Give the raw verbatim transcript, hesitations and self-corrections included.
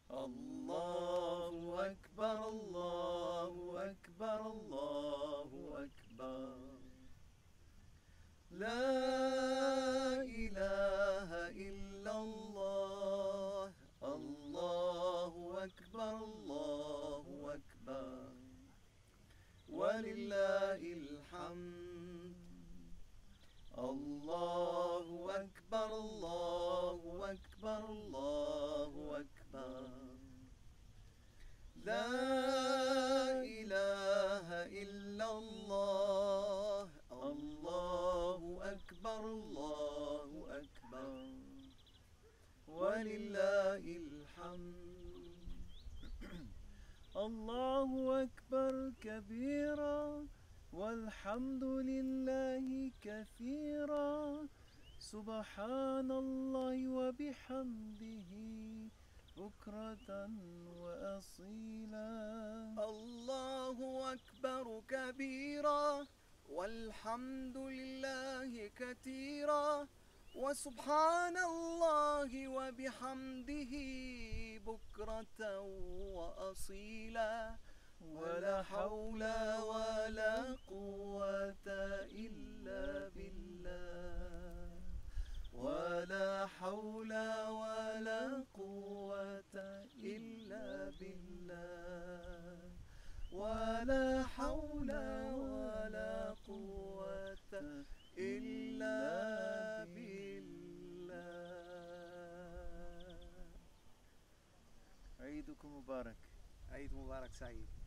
الله أكبر الله أكبر الله أكبر. لا إله إلا الله. الله أكبر الله أكبر ولله الحمد. الله أكبر الله أكبر الله أكبر. لا إله إلا الله. الله أكبر الله أكبر ولله الحمد. الله أكبر كبيرا والحمد لله كثيرا سبحان الله وبحمده بكرة وأصيلا. الله أكبر كبيرا والحمد لله كثيرا وسبحان الله وبحمده بكرة وأصيلا. ولا حول ولا قوة إلا بالله. ولا حول ولا قوة إلا بالله. ولا حول ولا قوة إلا بالله. عيدكم مبارك. عيد مبارك سعيد.